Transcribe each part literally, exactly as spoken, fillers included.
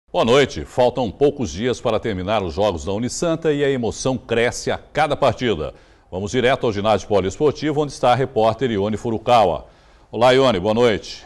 Boa noite. Faltam poucos dias para terminar os Jogos da Unisanta e a emoção cresce a cada partida. Vamos direto ao ginásio poliesportivo, onde está a repórter Ione Furukawa. Olá, Ione, boa noite.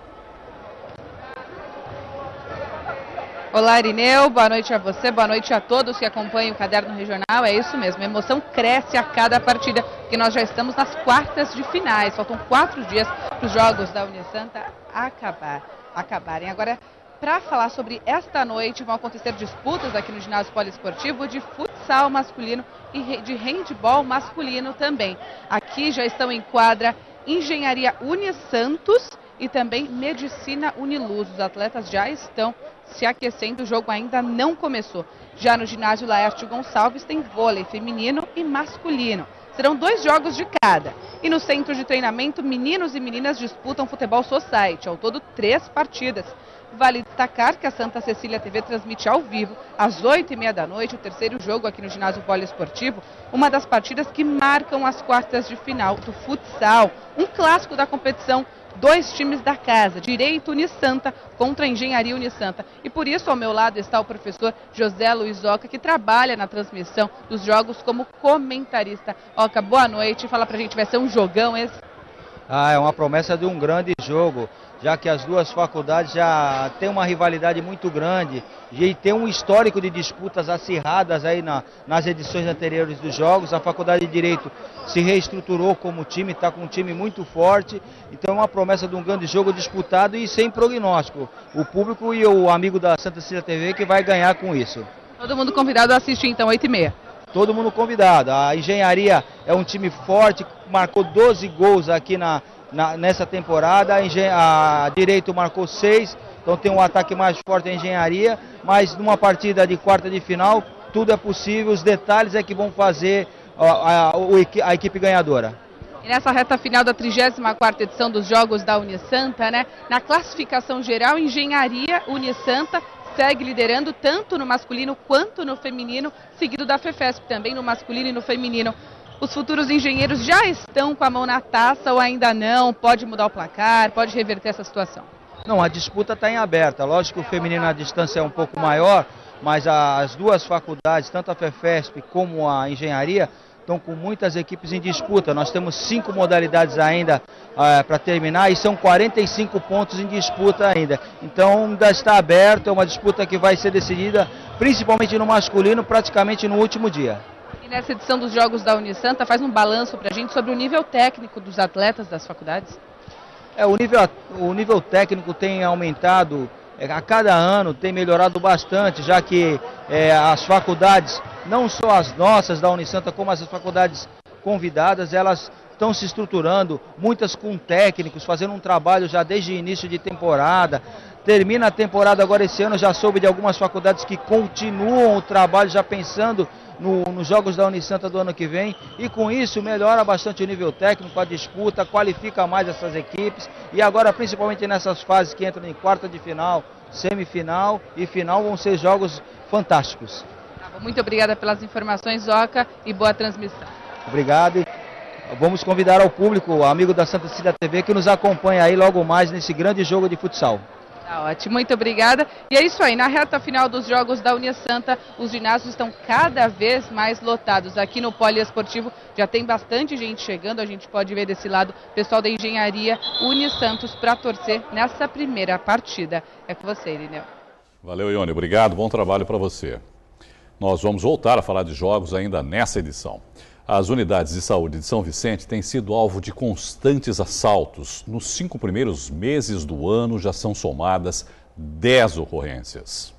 Olá, Irineu, boa noite a você, boa noite a todos que acompanham o Caderno Regional. É isso mesmo, a emoção cresce a cada partida, porque nós já estamos nas quartas de finais. Faltam quatro dias para os Jogos da Unisanta acabar, acabarem. Agora, para falar sobre esta noite, vão acontecer disputas aqui no ginásio poliesportivo de futsal masculino e de handebol masculino também. Aqui já estão em quadra Engenharia Unisantos e também Medicina Uniluz. Os atletas já estão se aquecendo, o jogo ainda não começou. Já no ginásio Laércio Gonçalves tem vôlei feminino e masculino. Serão dois jogos de cada. E no centro de treinamento, meninos e meninas disputam futebol society. Ao todo, três partidas. Vale destacar que a Santa Cecília T V transmite ao vivo, às oito e meia da noite, o terceiro jogo aqui no ginásio poliesportivo, uma das partidas que marcam as quartas de final do futsal, um clássico da competição. Dois times da casa, Direito Unisanta contra Engenharia Unisanta. E por isso, ao meu lado, está o professor José Luiz Oca, que trabalha na transmissão dos jogos como comentarista. Oca, boa noite. Fala pra gente, vai ser um jogão esse? Ah, é uma promessa de um grande jogo, já que as duas faculdades já têm uma rivalidade muito grande e tem um histórico de disputas acirradas aí na, nas edições anteriores dos jogos. A Faculdade de Direito se reestruturou como time, está com um time muito forte, então é uma promessa de um grande jogo disputado e sem prognóstico. O público e o amigo da Santa Cecília T V que vai ganhar com isso. Todo mundo convidado a assistir então, oito e meia. Todo mundo convidado. A Engenharia é um time forte, marcou doze gols aqui na, na, nessa temporada. A, Engen a Direito marcou seis, então tem um ataque mais forte da Engenharia. Mas numa partida de quarta de final, tudo é possível. Os detalhes é que vão fazer a, a, a, a equipe ganhadora. E nessa reta final da trigésima quarta edição dos Jogos da Unisanta, né? Na classificação geral, Engenharia Unisanta segue liderando tanto no masculino quanto no feminino, seguido da FEFESP também no masculino e no feminino. Os futuros engenheiros já estão com a mão na taça ou ainda não? Pode mudar o placar, pode reverter essa situação? Não, a disputa está em aberta. Lógico que o feminino a distância é um pouco maior, mas as duas faculdades, tanto a FEFESP como a Engenharia, estão com muitas equipes em disputa. Nós temos cinco modalidades ainda uh, para terminar e são quarenta e cinco pontos em disputa ainda. Então ainda está aberto, é uma disputa que vai ser decidida principalmente no masculino, praticamente no último dia. E nessa edição dos Jogos da Unisanta, faz um balanço para a gente sobre o nível técnico dos atletas das faculdades? É, o nível, o nível técnico tem aumentado a cada ano, tem melhorado bastante, já que é, as faculdades, não só as nossas da Unisanta, como as faculdades convidadas, elas estão se estruturando, muitas com técnicos, fazendo um trabalho já desde o início de temporada. Termina a temporada agora esse ano, já soube de algumas faculdades que continuam o trabalho já pensando no, nos Jogos da Unisanta do ano que vem, e com isso melhora bastante o nível técnico, a disputa, qualifica mais essas equipes, e agora principalmente nessas fases que entram em quarta de final, semifinal e final, vão ser jogos fantásticos. Muito obrigada pelas informações, Oca, e boa transmissão. Obrigado. E vamos convidar ao público, o amigo da Santa Cecília T V, que nos acompanha aí logo mais nesse grande jogo de futsal. Tá ótimo, muito obrigada. E é isso aí, na reta final dos Jogos da Unisanta, os ginásios estão cada vez mais lotados. Aqui no poliesportivo já tem bastante gente chegando, a gente pode ver desse lado o pessoal da Engenharia Unisantos para torcer nessa primeira partida. É com você, Irineu. Valeu, Ione, obrigado, bom trabalho para você. Nós vamos voltar a falar de jogos ainda nessa edição. As unidades de saúde de São Vicente têm sido alvo de constantes assaltos. Nos cinco primeiros meses do ano já são somadas dez ocorrências.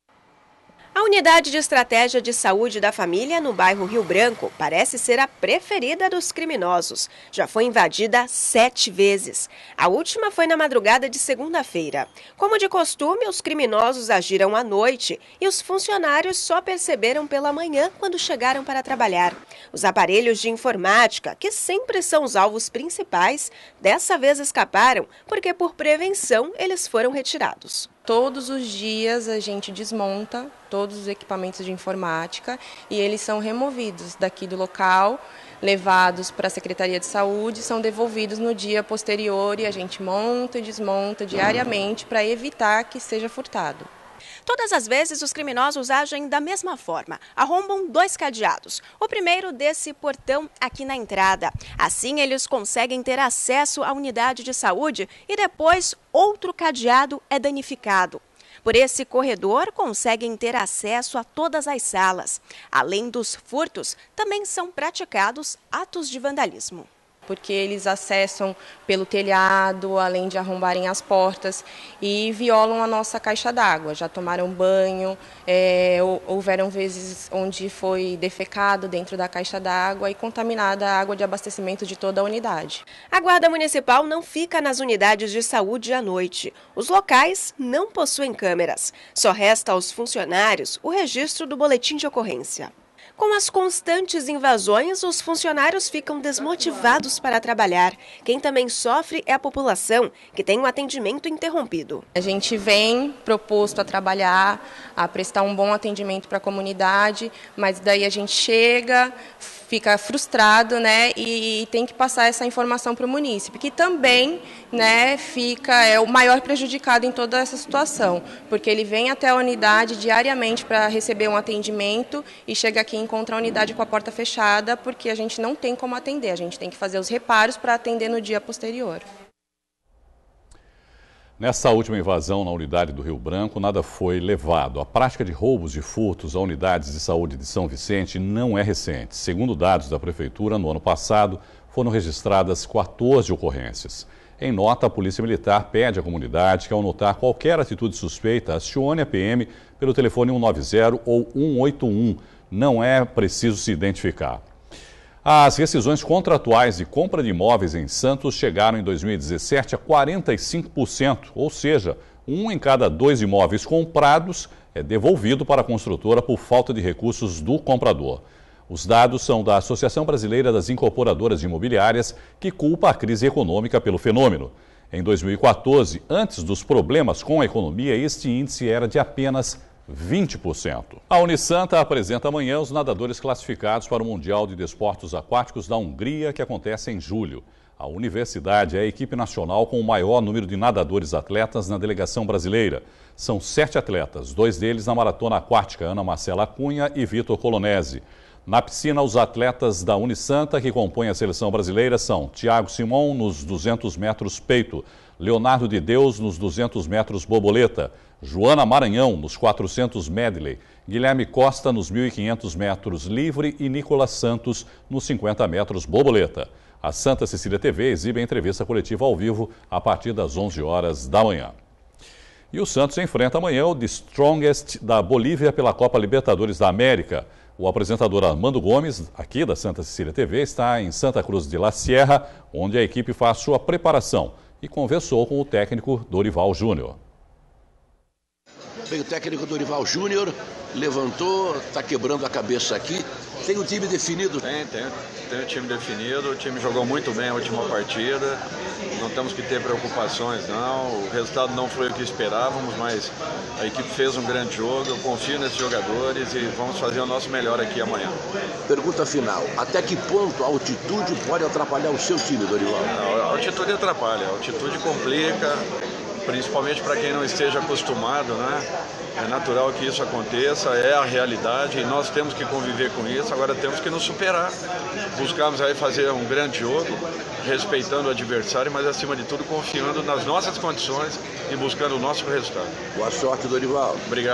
A unidade de estratégia de saúde da família no bairro Rio Branco parece ser a preferida dos criminosos. Já foi invadida sete vezes. A última foi na madrugada de segunda-feira. Como de costume, os criminosos agiram à noite e os funcionários só perceberam pela manhã quando chegaram para trabalhar. Os aparelhos de informática, que sempre são os alvos principais, dessa vez escaparam porque, por prevenção, eles foram retirados. Todos os dias a gente desmonta todos os equipamentos de informática e eles são removidos daqui do local, levados para a Secretaria de Saúde, são devolvidos no dia posterior e a gente monta e desmonta diariamente para evitar que seja furtado. Todas as vezes, os criminosos agem da mesma forma. Arrombam dois cadeados. O primeiro desse portão aqui na entrada. Assim, eles conseguem ter acesso à unidade de saúde e depois outro cadeado é danificado. Por esse corredor, conseguem ter acesso a todas as salas. Além dos furtos, também são praticados atos de vandalismo. Porque eles acessam pelo telhado, além de arrombarem as portas, e violam a nossa caixa d'água. Já tomaram banho, é, houveram vezes onde foi defecado dentro da caixa d'água e contaminada a água de abastecimento de toda a unidade. A Guarda Municipal não fica nas unidades de saúde à noite. Os locais não possuem câmeras. Só resta aos funcionários o registro do boletim de ocorrência. Com as constantes invasões, os funcionários ficam desmotivados para trabalhar. Quem também sofre é a população, que tem o atendimento interrompido. A gente vem proposto a trabalhar, a prestar um bom atendimento para a comunidade, mas daí a gente chega, fica frustrado, né, e tem que passar essa informação para o munícipe, que também, né, fica é o maior prejudicado em toda essa situação, porque ele vem até a unidade diariamente para receber um atendimento e chega aqui e encontra a unidade com a porta fechada, porque a gente não tem como atender, a gente tem que fazer os reparos para atender no dia posterior. Nessa última invasão na unidade do Rio Branco, nada foi levado. A prática de roubos e furtos a unidades de saúde de São Vicente não é recente. Segundo dados da Prefeitura, no ano passado, foram registradas quatorze ocorrências. Em nota, a Polícia Militar pede à comunidade que, ao notar qualquer atitude suspeita, acione a P M pelo telefone um nove zero ou um oito um. Não é preciso se identificar. As rescisões contratuais de compra de imóveis em Santos chegaram em dois mil e dezessete a quarenta e cinco por cento, ou seja, um em cada dois imóveis comprados é devolvido para a construtora por falta de recursos do comprador. Os dados são da Associação Brasileira das Incorporadoras Imobiliárias, que culpa a crise econômica pelo fenômeno. Em dois mil e quatorze, antes dos problemas com a economia, este índice era de apenas vinte por cento. A Unisanta apresenta amanhã os nadadores classificados para o Mundial de Desportos Aquáticos da Hungria, que acontece em julho. A universidade é a equipe nacional com o maior número de nadadores atletas na delegação brasileira. São sete atletas, dois deles na maratona aquática, Ana Marcela Cunha e Vitor Colonese. Na piscina, os atletas da Unisanta que compõem a seleção brasileira são Thiago Simon nos duzentos metros peito, Leonardo de Deus nos duzentos metros borboleta, Joana Maranhão nos quatrocentos medley, Guilherme Costa nos mil e quinhentos metros livre e Nicolas Santos nos cinquenta metros borboleta. A Santa Cecília T V exibe a entrevista coletiva ao vivo a partir das onze horas da manhã. E o Santos enfrenta amanhã o The Strongest da Bolívia pela Copa Libertadores da América. O apresentador Armando Gomes, aqui da Santa Cecília T V, está em Santa Cruz de la Sierra, onde a equipe faz sua preparação e conversou com o técnico Dorival Júnior. Bem, o técnico Dorival Júnior levantou, está quebrando a cabeça aqui. Tem o time definido? Tem, tem. Tem o time definido. O time jogou muito bem a última partida. Não temos que ter preocupações, não. O resultado não foi o que esperávamos, mas a equipe fez um grande jogo. Eu confio nesses jogadores e vamos fazer o nosso melhor aqui amanhã. Pergunta final. Até que ponto a altitude pode atrapalhar o seu time, Dorival? Não, a altitude atrapalha. A altitude complica, principalmente para quem não esteja acostumado, né? É natural que isso aconteça, é a realidade e nós temos que conviver com isso. Agora temos que nos superar, buscarmos aí fazer um grande jogo, respeitando o adversário, mas acima de tudo confiando nas nossas condições e buscando o nosso resultado. Boa sorte, Dorival. Obrigado.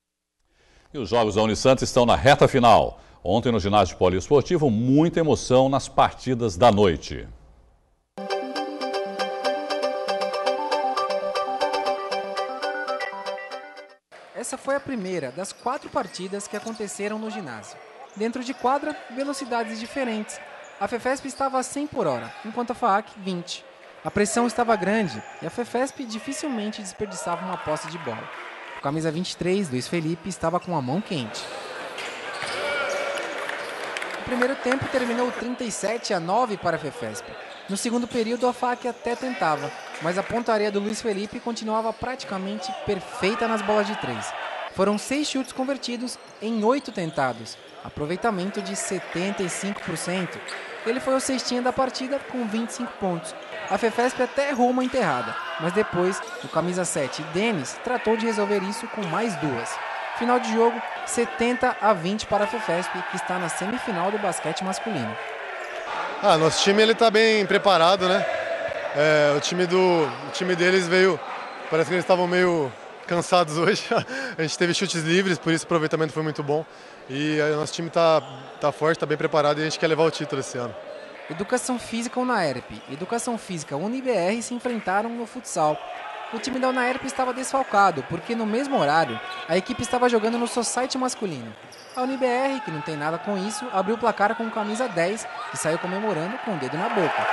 E os jogos da Unisanta estão na reta final. Ontem no ginásio poliesportivo, muita emoção nas partidas da noite. Essa foi a primeira das quatro partidas que aconteceram no ginásio. Dentro de quadra, velocidades diferentes. A FEFESP estava a cem por hora, enquanto a FAAC vinte. A pressão estava grande e a FEFESP dificilmente desperdiçava uma posse de bola. O camisa vinte e três, Luiz Felipe, estava com a mão quente. O primeiro tempo terminou trinta e sete a nove para a FEFESP. No segundo período, a FAAC até tentava, mas a pontaria do Luiz Felipe continuava praticamente perfeita nas bolas de três. Foram seis chutes convertidos em oito tentados, aproveitamento de setenta e cinco por cento. Ele foi o cestinha da partida com vinte e cinco pontos. A Fefesp até errou uma enterrada, mas depois o camisa sete, Denis, tratou de resolver isso com mais duas. Final de jogo, setenta a vinte para a Fefesp, que está na semifinal do basquete masculino. Ah, nosso time ele está bem preparado, né? É, o, time do, o time deles veio, parece que eles estavam meio cansados hoje. A gente teve chutes livres, por isso o aproveitamento foi muito bom. E o nosso time está tá forte, está bem preparado e a gente quer levar o título esse ano. Educação Física Unaerp e Educação Física Unibr se enfrentaram no futsal. O time da Unaerp estava desfalcado, porque no mesmo horário, a equipe estava jogando no society masculino. A Unibr, que não tem nada com isso, abriu o placar com camisa dez, que saiu comemorando com o dedo na boca.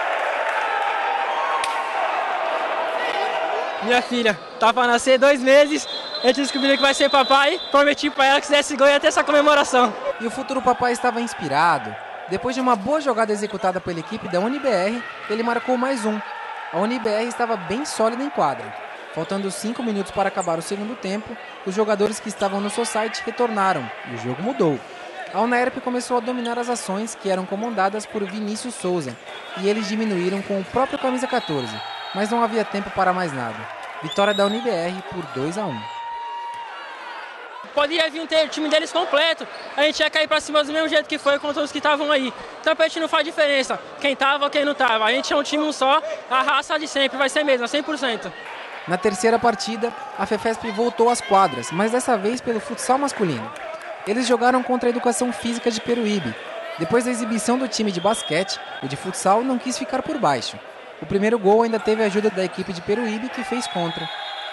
Minha filha tá para nascer dois meses, a gente descobriu que vai ser papai, prometi para ela que se desse gol ia ter essa comemoração. E o futuro papai estava inspirado. Depois de uma boa jogada executada pela equipe da Unibr, ele marcou mais um. A Unibr estava bem sólida em quadra. Faltando cinco minutos para acabar o segundo tempo, os jogadores que estavam no society retornaram e o jogo mudou. A Unaerp começou a dominar as ações que eram comandadas por Vinícius Souza e eles diminuíram com o próprio camisa quatorze, mas não havia tempo para mais nada. Vitória da Unibr por dois a um. Poderia vir ter o time deles completo, a gente ia cair pra cima do mesmo jeito que foi contra os que estavam aí. Então pra gente não faz diferença, quem tava ou quem não tava. A gente é um time um só, a raça de sempre vai ser mesmo, cem por cento. Na terceira partida, a Fefesp voltou às quadras, mas dessa vez pelo futsal masculino. Eles jogaram contra a Educação Física de Peruíbe. Depois da exibição do time de basquete, o de futsal não quis ficar por baixo. O primeiro gol ainda teve a ajuda da equipe de Peruíbe, que fez contra.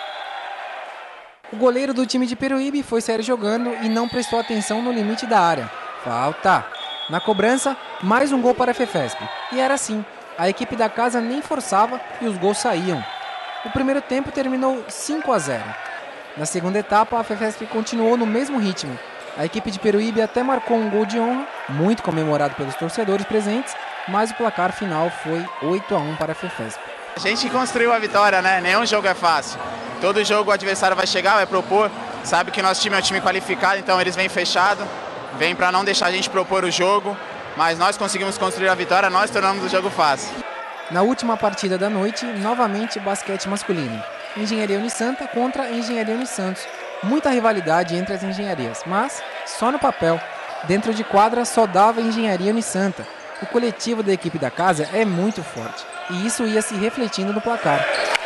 O goleiro do time de Peruíbe foi sair jogando e não prestou atenção no limite da área. Falta! Na cobrança, mais um gol para a Fefesp. E era assim, a equipe da casa nem forçava e os gols saíam. O primeiro tempo terminou cinco a zero. Na segunda etapa, a Fefesp continuou no mesmo ritmo. A equipe de Peruíbe até marcou um gol de honra, muito comemorado pelos torcedores presentes, mas o placar final foi oito a um para a Fefesp. A gente construiu a vitória, né? Nenhum jogo é fácil. Todo jogo o adversário vai chegar, vai propor. Sabe que nosso time é um time qualificado, então eles vêm fechado. Vêm para não deixar a gente propor o jogo. Mas nós conseguimos construir a vitória, nós tornamos o jogo fácil. Na última partida da noite, novamente basquete masculino. Engenharia Unisanta contra Engenharia Unisantos. Muita rivalidade entre as engenharias, mas só no papel. Dentro de quadra só dava Engenharia Unisanta. O coletivo da equipe da casa é muito forte. E isso ia se refletindo no placar.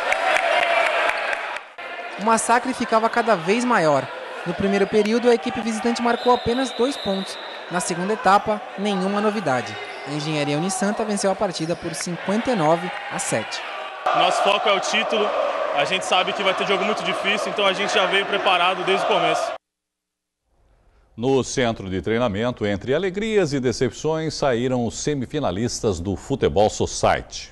O massacre ficava cada vez maior. No primeiro período, a equipe visitante marcou apenas dois pontos. Na segunda etapa, nenhuma novidade. A Engenharia Unisanta venceu a partida por cinquenta e nove a sete. Nosso foco é o título. A gente sabe que vai ter jogo muito difícil, então a gente já veio preparado desde o começo. No centro de treinamento, entre alegrias e decepções, saíram os semifinalistas do Futebol Society.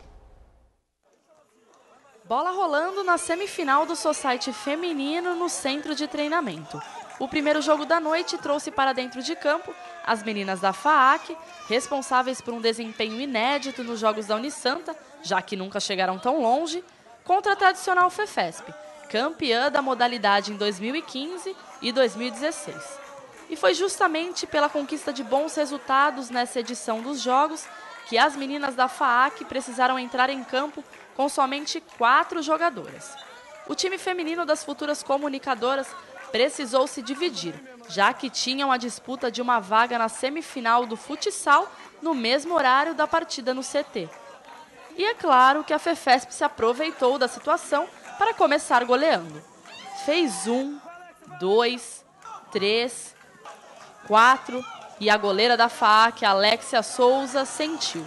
Bola rolando na semifinal do Society feminino no centro de treinamento. O primeiro jogo da noite trouxe para dentro de campo as meninas da FAAC, responsáveis por um desempenho inédito nos jogos da Unisanta, já que nunca chegaram tão longe, contra a tradicional Fefesp, campeã da modalidade em dois mil e quinze e dois mil e dezesseis. E foi justamente pela conquista de bons resultados nessa edição dos jogos que as meninas da FAAC precisaram entrar em campo com somente quatro jogadoras. O time feminino das futuras comunicadoras precisou se dividir, já que tinham a disputa de uma vaga na semifinal do futsal no mesmo horário da partida no C T. E é claro que a Fefesp se aproveitou da situação para começar goleando. Fez um, dois, três, quatro e a goleira da FAAC, Alexia Souza, sentiu.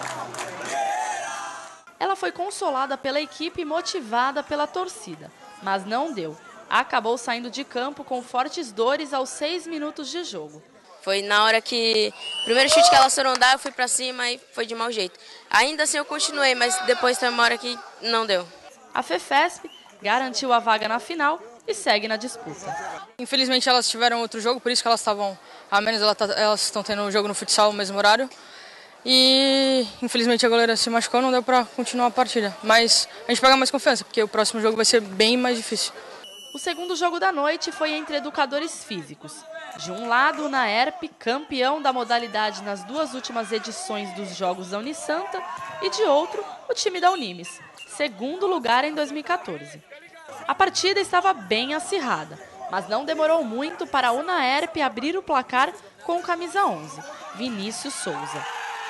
Ela foi consolada pela equipe e motivada pela torcida, mas não deu. Acabou saindo de campo com fortes dores aos seis minutos de jogo. Foi na hora que... O primeiro chute que elas foram dar, eu fui pra cima e foi de mau jeito. Ainda assim eu continuei, mas depois tem uma hora que não deu. A Fefesp garantiu a vaga na final e segue na disputa. Infelizmente elas tiveram outro jogo, por isso que elas estavam... A menos elas estão tendo um jogo no futsal no mesmo horário. E infelizmente a goleira se machucou, não deu para continuar a partida. Mas a gente pega mais confiança, porque o próximo jogo vai ser bem mais difícil. O segundo jogo da noite foi entre educadores físicos. De um lado, o Unaerp, campeão da modalidade nas duas últimas edições dos Jogos da Unisanta, e de outro, o time da Unimes, segundo lugar em dois mil e quatorze. A partida estava bem acirrada, mas não demorou muito para a Unaerp abrir o placar com o camisa onze, Vinícius Souza.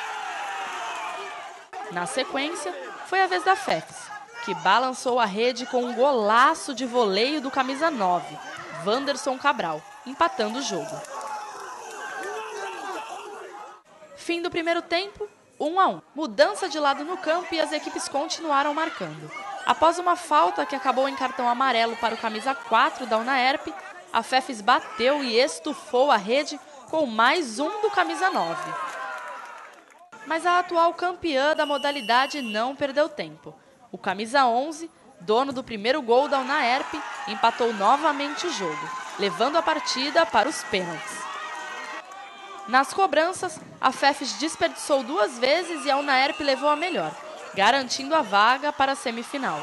Na sequência, foi a vez da Fefes, que balançou a rede com um golaço de voleio do camisa nove, Wanderson Cabral, empatando o jogo. Fim do primeiro tempo, um a um. Mudança de lado no campo e as equipes continuaram marcando. Após uma falta que acabou em cartão amarelo para o camisa quatro da Unaerp, a Fefes bateu e estufou a rede com mais um do camisa nove. Mas a atual campeã da modalidade não perdeu tempo. O camisa onze, dono do primeiro gol da Unaerp, empatou novamente o jogo, levando a partida para os pênaltis. Nas cobranças, a Fefes desperdiçou duas vezes e a Unaerp levou a melhor, garantindo a vaga para a semifinal.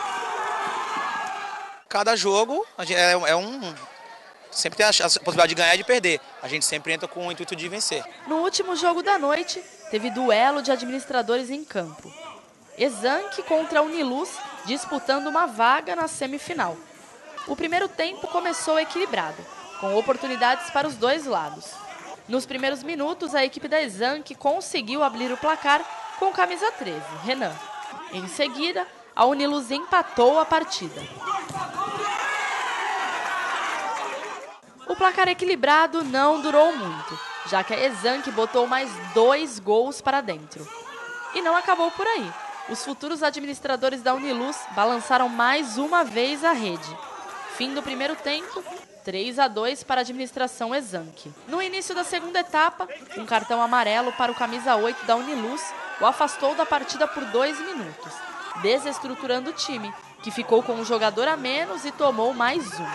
Cada jogo é um... sempre tem a possibilidade de ganhar e de perder. A gente sempre entra com o intuito de vencer. No último jogo da noite, teve duelo de administradores em campo. Exanc contra a Uniluz, disputando uma vaga na semifinal. O primeiro tempo começou equilibrado, com oportunidades para os dois lados. Nos primeiros minutos, a equipe da Exanc conseguiu abrir o placar com o camisa treze, Renan. Em seguida, a Uniluz empatou a partida. O placar equilibrado não durou muito, já que a Exanc botou mais dois gols para dentro. E não acabou por aí. Os futuros administradores da Uniluz balançaram mais uma vez a rede. Fim do primeiro tempo, três a dois para a administração Exanc. No início da segunda etapa, um cartão amarelo para o camisa oito da Uniluz o afastou da partida por dois minutos, desestruturando o time, que ficou com um jogador a menos e tomou mais um.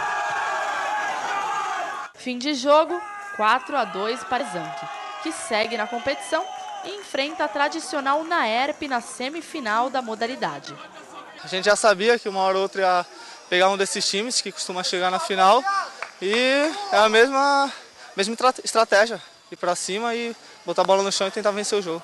Fim de jogo, quatro a dois para Exanc, que segue na competição e enfrenta a tradicional Unaerp na semifinal da modalidade. A gente já sabia que uma hora ou outra ia pegar um desses times que costuma chegar na final e é a mesma, mesma estratégia, ir para cima e botar a bola no chão e tentar vencer o jogo.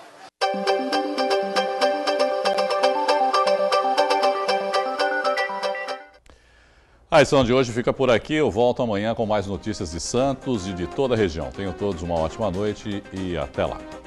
A edição de hoje fica por aqui. Eu volto amanhã com mais notícias de Santos e de toda a região. Tenham todos uma ótima noite e até lá.